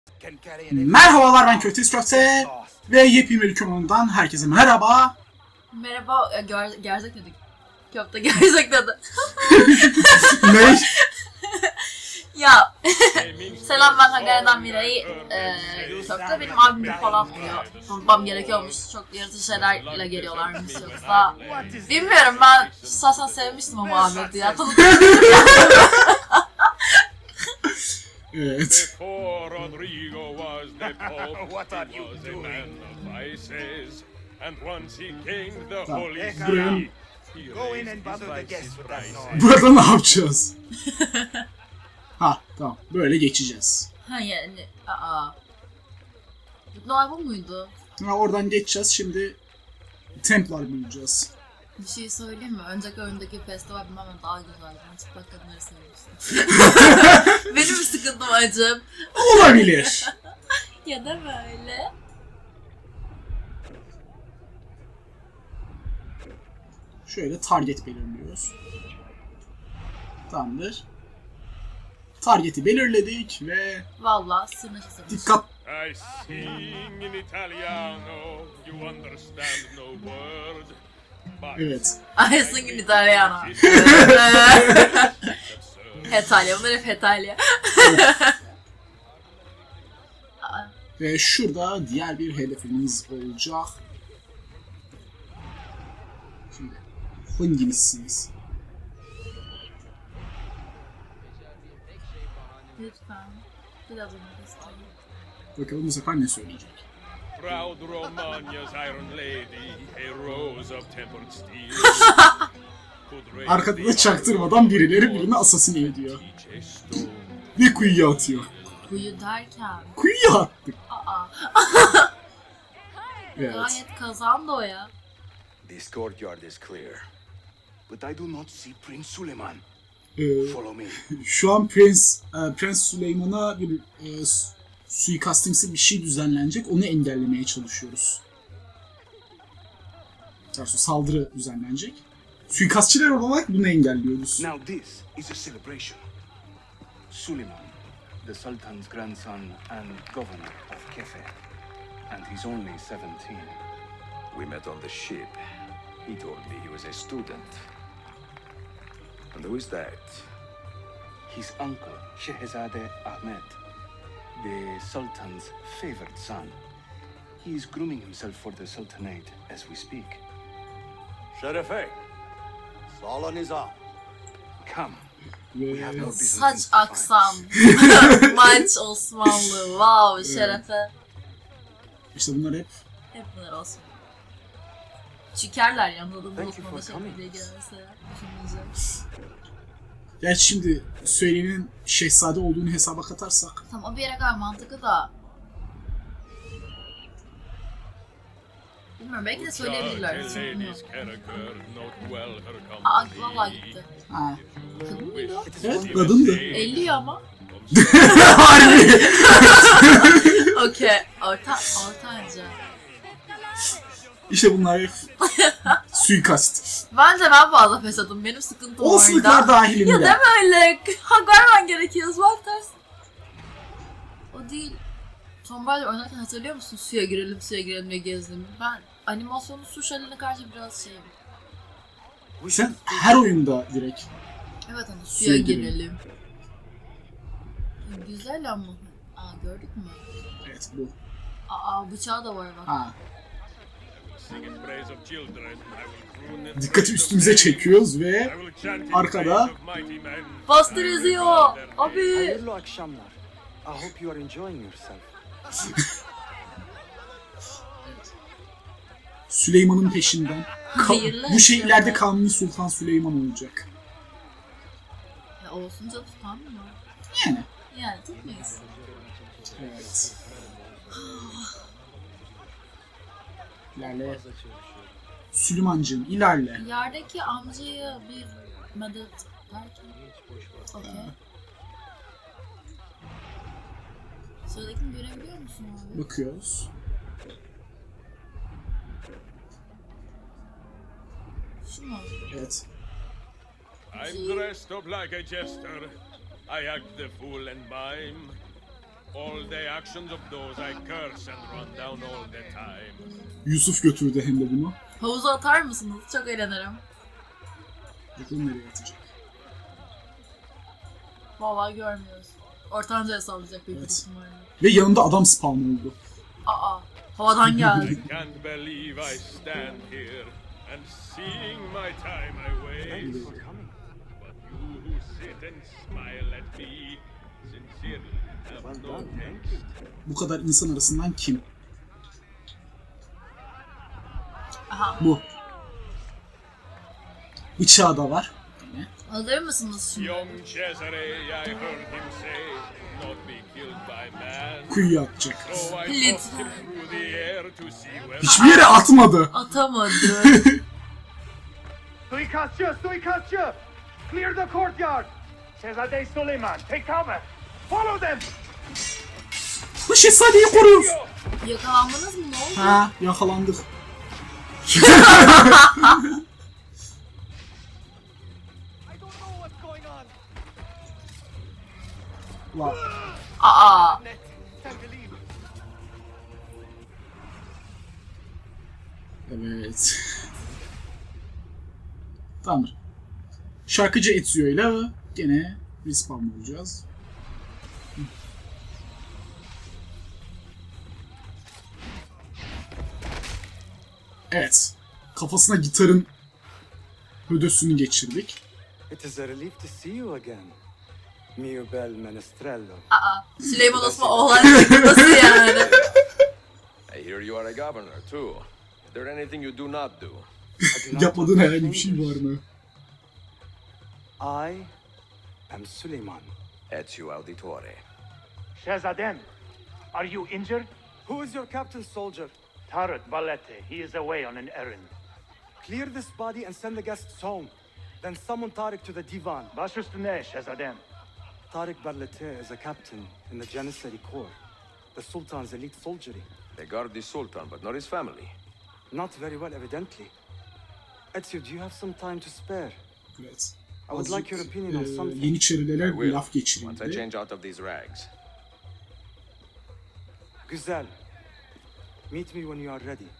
Merhabalar, ben Köfteyiz Köfte ve yepyeni bir kanalından herkese merhaba. Merhaba, gerzek dedik. Köfte gerzek dedi. Ne? Ya, selam, ben Hakkari'den Miray. Köfte benim abim falan diyor. Unutmam gerekiyormuş, çok yaratıcı şeylerle geliyorlarmış yoksa. Bilmiyorum, ben şahsen sevmiştim ama Ahmet'i ya. Evet. Burada ne yapacağız? Ha, tamam. Böyle geçeceğiz. Ha yani, Noel bu muydu? Ha, oradan geçeceğiz. Şimdi Templar bulacağız. Bir şey söyleyeyim mi? Önceki oyundaki festival bilmem daha güzeldi. Ben çıplak kadınları sevmiştim. Benim sıkıntım acım. Olabilir. Ya da böyle. Şöyle target belirliyoruz. Tamamdır. Target'i belirledik ve Vallahi sırnaşı sırnaşı. dikkat. I sing in Italiano, you understand no word. Evet. I sing in Italiano. Hetalya, bunlar hep Hetalya. Ve şurada diğer bir hedefimiz olacak. Şimdi hanginizsiniz? Lütfen. Biraz onu istiyorum. Bakalım bu sefer ne söyleyecek? Proud Romagna's Iron Lady, a rose of tempered steel. Arkada da çaktırmadan birileri birini asasine ediyor. Ve kuyuya atıyor. Kuyu derken. Kuyuya attık. Evet. Gayet kazandı o ya. This courtyard is clear, but I do not see Prince Suleiman. Follow me. Şu an Prens Süleyman'a bir suikastimsi bir şey düzenlenecek. Onu engellemeye çalışıyoruz. Saldırı düzenlenecek. Suikastçılar olarak bunu engelliyoruz. Now this is a celebration. Suleiman, the Sultan's grandson and governor of Kefe, and he's only 17. We met on the ship. He told me he was a student. And who is that? His uncle, Shehzade Ahmed, the Sultan's favored son. He is grooming himself for the Sultanate as we speak. Şerefe, sağla nizam. Come. We have no business Saç in this aksam. Maç Osmanlı. Wow, şerefe. İşte bunlar hep Hep bunlar olsun. Çikerler yanında da Thank you Osmanlı for coming. şerefe gelirse. Düşünmeyeceğim. gerçi şimdi söyleyenin şehzade olduğunu hesaba katarsak. Tamam, o bir yere kadar mantıklı da. Bilmiyorum, belki de söyleyebilirler. Aa, vallahi gitti. Ha. Kadın mıydı o? Evet, kadındı. 50 ama. Harbi. Okey. Ortanca. İşte bunlar hep suikast. Bence ben fazla pesadım. Benim sıkıntım Olasılıklar orada. dahilinde. Ya deme öyle. Hak vermen gerekiyor. Bak ters. O değil. Sonbaharda oynarken hatırlıyor musun? Suya girelim diye gezdim. Ben animasyonlu su şelalene karşı biraz şeyim. Sen her oyunda direkt. Evet, hani Suya suya girelim. girelim. Güzel ama. Aa, gördük mü? Evet, bu. Aa, bıçağı da var bak. Ha. Dikkati üstümüze çekiyoruz ve arkada Bastır eziyor. Abi. Hayırlı akşamlar. I hope you are enjoying yourself. Süleyman'ın peşinden. Hayırlı Bu şehirlerde akşamlar. Kanuni Sultan Süleyman olacak. Ya olsun canım, tutan mı? Yani. Yani tutmayız. Evet. İlerle. Süleymancığım ilerle. Yerdeki amcayı bir medet derken. Okey. Sıradakini görebiliyor musun abi? Bakıyoruz. Şu mu? Evet. I'm dressed up like a jester. I act the fool and mime. All the actions of those I curse and run down all the time. Yusuf götürdü hem de bunu. Havuza atar mısınız? Çok eğlenirim. Bakalım nereye atacak. Vallahi görmüyoruz. Ortanca'ya sallayacak büyük Evet. ihtimalle. Ve yanında adam spawn oldu. Aa, havadan geldi. I can't believe I stand here and seeing my time I waste. Thanks for coming. But you who sit and smile at me sincerely have no taste. Bu kadar insan arasından kim? Aha. Bu. Bıçağı da var. Yine. Hazır mısınız şimdi? Young Cesare, I heard him say, not be killed by man. Kuyuya atacak. So I Lütfen. tossed him through the air to see where Hiçbir yere atmadı. Atamadı. Suikastçı! Suikastçı! Clear the courtyard! Şehzade Süleyman, take cover! Follow them! Bu şehzadeyi koruyoruz. Yakalandınız mı? Ne oldu? Ha, yakalandık. I don't know what's going on! Var. Aa. Can't believe Evet. Tamamdır. Şarkıcı Ezio'yla gene respawn olacağız. Evet. Kafasına gitarın hödösünü geçirdik. It is a relief to see you again, mio bel menestrello. Aa. Süleyman Osman oğlan nasıl yani? I hear you are a governor, too. Is there anything you do not do? I do not Yapmadığın talk to herhangi bir şey var strangers. mı? I am Suleiman. Ezio Auditore. Shehzadem, are you injured? Who is your captain, soldier? Tarık Balete, he is away on an errand. Clear this body and send the guests home. Then summon Tariq to the divan. Baş üstüne Shehzadem. Tariq Barlete is a captain in the Janissary Corps, the Sultan's elite soldiery. They guard the Sultan, but not his family. Not very well, evidently. Ezio, do you have some time to spare? Evet. I would like your opinion on something. Yeniçeriler I will, laf once I geçirildi. change out of these rags. Güzel. Meet me when you are ready.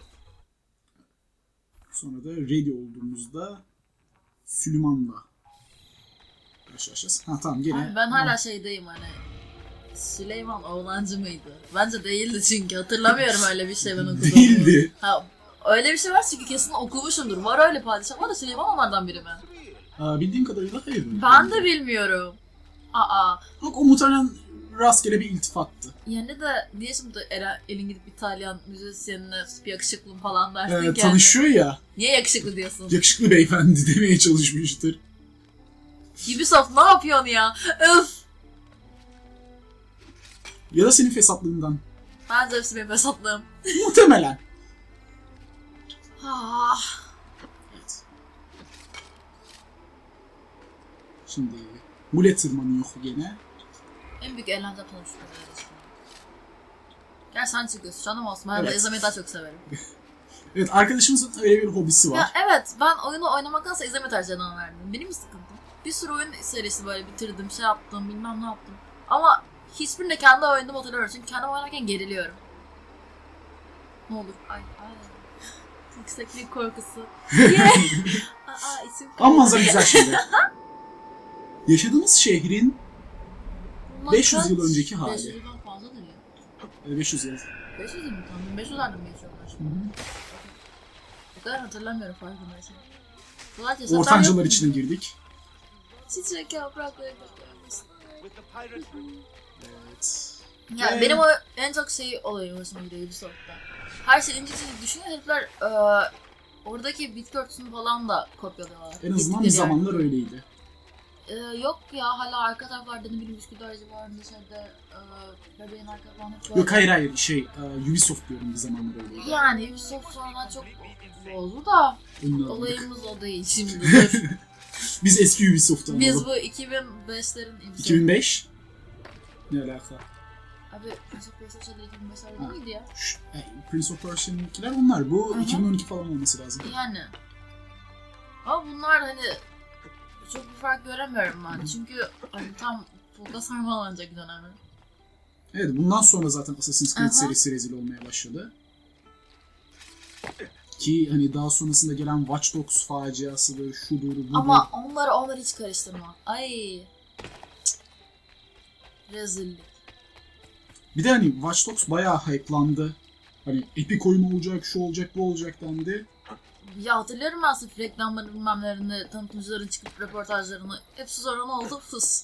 Sonra da ready olduğumuzda Süleyman'la karşılaşacağız. Ha tamam gene. Abi ben hala şeydeyim hani. Süleyman oğlancı mıydı? Bence değildi çünkü hatırlamıyorum öyle bir şey ben okuduğumu. Değildi. Ha, öyle bir şey var çünkü kesin okumuşumdur. Var öyle padişah. Da Süleyman onlardan biri mi? Bildiğim kadarıyla hayır. Ben de bilmiyorum. Aa. Bak o muhtemelen rastgele bir iltifattı. Yani de niye şimdi elin gidip İtalyan müzisyenine yakışıklım falan dersin ki yani? Tanışıyor ya. Niye yakışıklı diyorsun? Yakışıklı beyefendi demeye çalışmıştır. Ubisoft ne yapıyorsun ya? Öf! Ya da senin fesatlığından. Bence hepsi benim fesatlığım. Muhtemelen. Ah. Evet. Şimdi mule tırmanıyor gene. En büyük eğlence konuşuyor. Gel sen çıkıyorsun canım olsun. Ben Evet. de izlemeyi daha çok severim. Evet arkadaşımızın öyle bir hobisi var. Ya evet ben oyunu oynamaktansa izleme tercihine verdim. Benim bir sıkıntım. Bir sürü oyun serisi böyle bitirdim, şey yaptım, bilmem ne yaptım. Ama hiçbirinde kendi oynadım hatırlamıyorum. Çünkü kendim oynarken geriliyorum. Ne olur. Ay. Yükseklik korkusu. İçim Ama manzara güzel şimdi. Yaşadığımız şehrin Bunlar 500 kaç? yıl önceki hali. 500 yıldan fazladır ya. 500 yıl. 500 yıl mı? Tam 1500'lerde mi geçiyorlar şimdi? Bu kadar hatırlamıyorum farkındaysan. Kolay cesetler yok Ortancalar mu? içine girdik. Çiçek yaprakları bakıyoruz. Evet. Ya benim o en çok olayı hoşuma gidiyor Ubisoft'ta. Her şeyin incesini düşünüyor herifler oradaki bitki örtüsünü falan da kopyalıyorlar. En azından bir Gittikleri zamanlar öyleydi. Yok ya hala arka taraflarda ne bileyim Üsküdar civarında şeyde bebeğin arka falan hep Yok hayır Ubisoft diyorum bir zamanlar öyleydi. Yani Ubisoft sonradan çok bozdu da Önüne alındık. olayımız o değil şimdi. Dur. Biz eski Ubisoft'u Biz alalım. bu 2005'lerin Ubisoft. 2005? Ne alaka? Abi Prince of Persia şeyleri 2005'lerde değil miydi ya? Prince of Persia'nınkiler bunlar. Bu Hı hı. 2012 falan olması lazım. Yani. Ama bunlar hani çok bir fark göremiyorum ben. Çünkü hani tam Fulga sarmalanacak dönemi. Evet, bundan sonra zaten Assassin's Creed Aha. serisi rezil olmaya başladı. Ki hani daha sonrasında gelen Watch Dogs faciasıdır, şudur, budur. Ama onları hiç karıştırma. Ay. Cık. Rezillik. Bir de hani Watch Dogs bayağı hype'landı. Hani epik oyun olacak, şu olacak, bu olacak dendi. Ya hatırlıyorum ben sırf reklamları bilmemlerini, tanıtımcıların çıkıp röportajlarını. Hepsi sonra ne oldu? Fıs.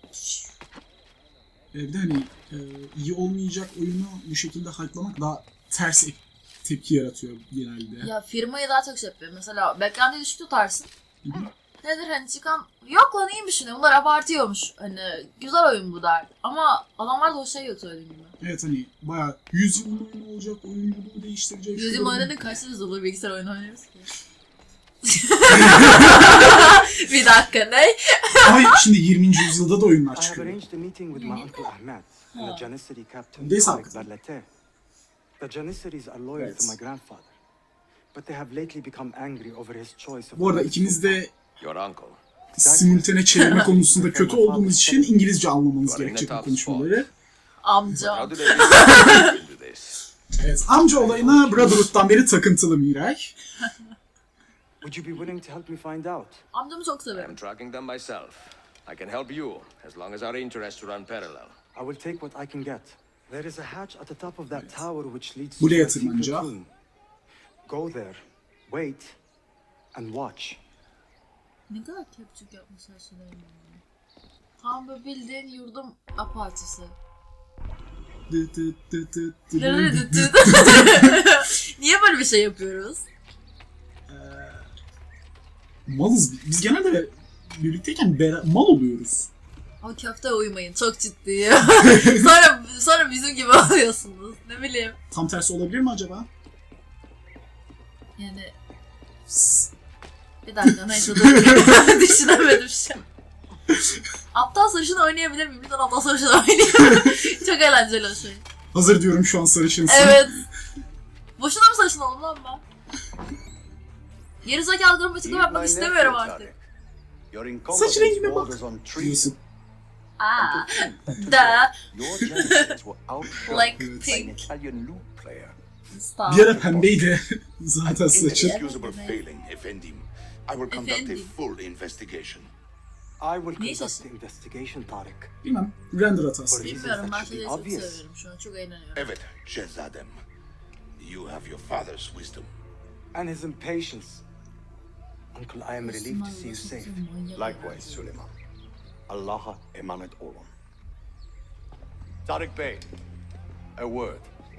Bir de hani iyi olmayacak oyunu bu şekilde hype'lamak daha ters tepki yaratıyor genelde. Ya firmayı daha çok şey yapıyor. Mesela beklentiyi düşük tutarsın. Nedir hani çıkan, yok lan iyiymiş yine, bunlar abartıyormuş. Hani güzel oyun bu der. Ama adamlar da o şey yok söylediğim gibi. Evet hani bayağı 100 yılın oyunu olacak, oyunculuğu değiştirecek. 100 yıl oynadın kaç sene olur bilgisayar oyunu oynuyoruz ki? Bir dakika ne? Ama şimdi 20. yüzyılda da oyunlar I have çıkıyor. arranged a meeting with my uncle Ahmed and the Janissary captain Des Tariq haklısın. Barlate. The Janissaries are loyal to my grandfather, but they have lately become angry over his choice of. Bu arada ikimiz de Your uncle. simultane çevirme konusunda kötü olduğumuz için İngilizce anlamanız gerekecek bu konuşmaları. Amca. How did I into this? Evet, amca olayına Brotherhood'dan beri takıntılı Miray. Would you be willing to help me find out? Amcamı çok I severim. am tracking them myself. I can help you as long as our interests run parallel. I will take what I can get. There is a hatch at the top of that tower which leads Buraya to a secret tırmanacak. room. Go there, wait, and watch. Ne kadar kepçük yapmışlar Süleyman. Tam böyle bildiğin yurdum apaçısı. Niye böyle bir şey yapıyoruz? Malız biz genelde birlikteyken mal oluyoruz. Ama köfte uymayın, çok ciddiyim. sonra bizim gibi oluyorsunuz. Ne bileyim. Tam tersi olabilir mi acaba? Yani... Bir dakika neyse dur. Düşünemedim şu an. Aptal sarışın oynayabilir miyim? Lütfen aptal sarışın oynayayım. Çok eğlenceli o şey. Hazır diyorum şu an sarışınsın. Evet. Boşuna mı sarışın oldum lan ben? Gerizekalı durum açıklama yapmak istemiyorum artık. Your Saç rengime incompetence bak. borders on treason. Diyorsun. Aa. Da. Your Janissaries were outshone Like by an pink. Italian lute player. Stop. Bir ara pembeydi zaten In saçın. excusable failing, Effendim, I will conduct a Effendim. full investigation. I will Niye conduct şaşırdın? the investigation, Tariq. Bilmem. Render hatası. Bilmiyorum ben That should be şeyleri çok obvious. seviyorum şu an. Çok eğleniyorum. Evet, Shehzadem. You have your father's wisdom. And his impatience. Uncle, I am relieved to see you safe. Likewise, Suleiman. Allah'a emanet olun. Tariq Bey, a word.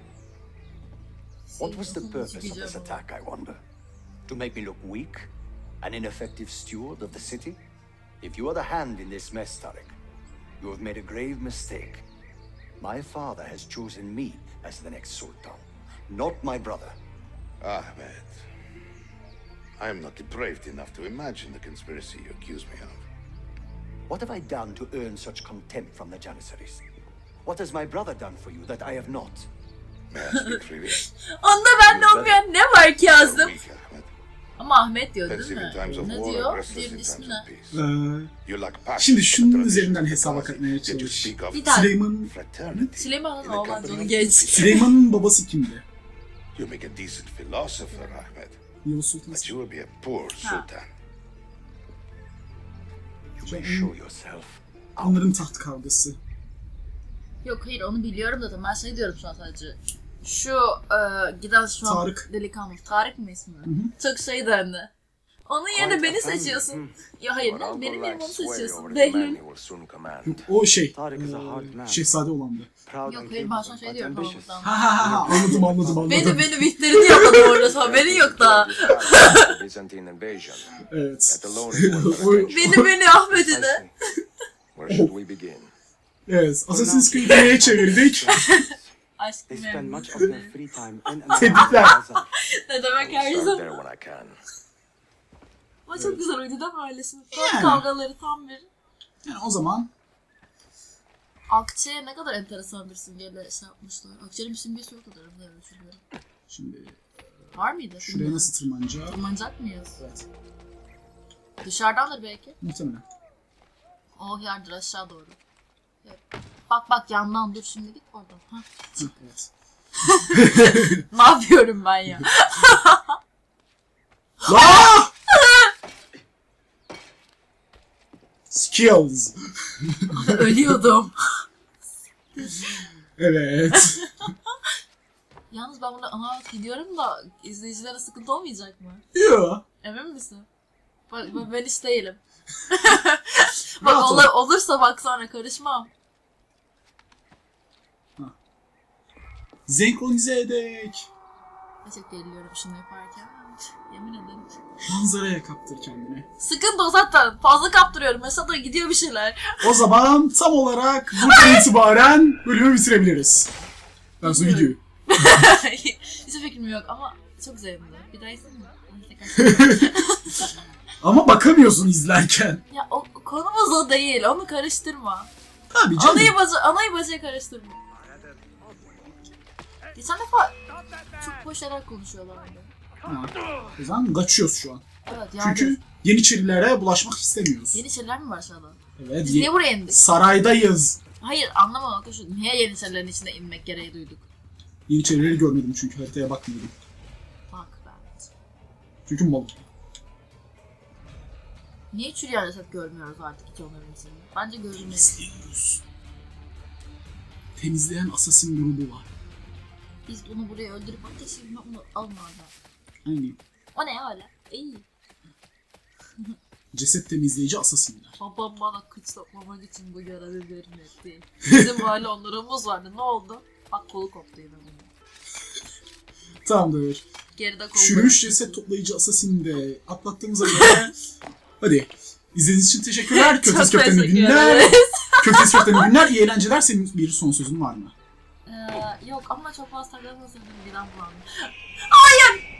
What was the purpose of this attack, I wonder? To make me look weak? An ineffective steward of the city? If you are the hand in this mess, Tariq, you have made a grave mistake. My father has chosen me as the next sultan, not my brother. Ahmed, I am not depraved enough to imagine the conspiracy you accuse me of. What have I done to earn such contempt from the Janissaries? What has my brother done for you that I have not? May I speak freely? Onda bende olmayan ne var ki You are yazdım? weak, Ahmed. Ama Ahmet diyor değil Pensive in mi? times of Ne war, diyor? restless Diğerinin in ismi times ne? of peace. You lack passion Şimdi for şunun tradition üzerinden and hesaba loyalty, katmaya yet you çalış. speak of Bir tane. Süleyman, fraternity Süleyman'ın in the oğlan company onu of geç. Süleyman'ın babası kimdi? You make a decent philosopher, Ahmed, Yavuz Sultan but Selim. you will be a poor sultan. You may show yourself. Onların taht kavgası. Yok hayır onu biliyorum zaten. Ben şey diyorum şu an sadece. Şu giden şu an Tarık. delikanlı. Tarık mı ismi? Çok şeydi hani. Onun yerine beni seçiyorsun. Ya hayır Your ne? uncle Benim yerime onu lacks sway over seçiyorsun. the man Behlül. he will soon command. O şey, Tariq is a hard man. şehzade olandı. Proud Yok and hayır ben şu an capable, şey but diyorum ambitious. tamam. Ha anladım. Beni vihterini yapmadım orada. Haberin yok daha. The Byzantine invasion. Evet. That alone is worth our attention. Beni Ahmet'i de. Precisely. Where should we begin? Evet, Assassin's Creed'i neye çevirdik? Aşkım They spend benim. much of their free time in and around Tebrikler. Gaza. Ne demek her I'll start zaman. there when I can. Ama çok güzel oydu değil mi ailesinin? Tam Yani. kavgaları tam bir. Yani o zaman Akçe'ye ne kadar enteresan bir simgeyle şey yapmışlar. Akçe'nin bir simgesi yok kadar. Evet, şurada. şimdi Var mıydı? şuraya nasıl tırmanacağız? Tırmanacak mıyız? Evet, Dışarıdandır belki. muhtemelen. Oh yardır aşağı doğru. Evet. Bak yandan dur şimdi git oradan. Ha. Evet. Ne yapıyorum ben ya? Aa! Skills. Ölüyordum. Evet. Yalnız ben bunu anlamak gidiyorum da izleyicilere sıkıntı olmayacak mı? Yo. Emin misin? Bak ben hiç değilim. Rahat ol. Olursa bak sonra karışmam. Senkronize edek. Çok geriliyorum şunu yaparken. Yemin ederim. Manzaraya kaptır kendini. Sıkıntı o zaten. Fazla kaptırıyorum. Mesela da gidiyor bir şeyler. O zaman tam olarak buradan itibaren bölümü bitirebiliriz. Ben sonra videoyu. Hiç fikrim yok ama çok zevkli. Bir daha izledin mi? Ama bakamıyorsun izlerken. Ya o konumuz o değil. Onu karıştırma. Tabii canım. Anayı bacayı karıştırma. Geçen defa çok boş şeyler konuşuyorlardı. Ha. O zaman kaçıyoruz şu an. Evet yani. Çünkü Yeniçerilere bulaşmak istemiyoruz. Yeniçeriler mi var aşağıda? Evet. Biz niye buraya indik? Saraydayız. Hayır anlamadım. Niye Yeniçerilerin içine inmek gereği duyduk? Yeniçerileri görmedim çünkü haritaya bakmıyordum. Bak ben. Çünkü mal. Niye çürüyen ceset görmüyoruz artık hiç onların içinde? Bence görünmeyiz. İzliyoruz. Temizleyen assassin grubu var. Biz bunu buraya öldürüp ateşini onu almadan. Aynen. O ne öyle? İyi. Ceset temizleyici assassinler. Babam bana kıç sokmamak için bu görevi vermedi. Bizim böyle onurumuz vardı. Ne oldu? Bak kolu koptu yine bunun. Tamamdır. Geride kolu. Çürümüş ceset toplayıcı assassin'i de atlattığımıza göre hadi. İzlediğiniz için teşekkürler. Köftesi köfteni günler. Köftesi köfteni günler. İyi eğlenceler. Senin bir son sözün var mı? Yok ama çok fazla takılmasın. Bir daha bulandım. Hayır!